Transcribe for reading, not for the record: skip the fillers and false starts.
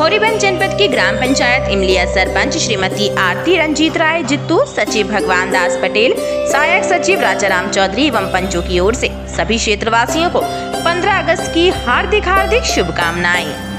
गौरीबंद जनपद की ग्राम पंचायत इमलिया सरपंच श्रीमती आरती रंजीत राय जित्तू, सचिव भगवान दास पटेल, सहायक सचिव राजाराम चौधरी एवं पंचों की ओर से सभी क्षेत्रवासियों को 15 अगस्त की हार्दिक शुभकामनाएं।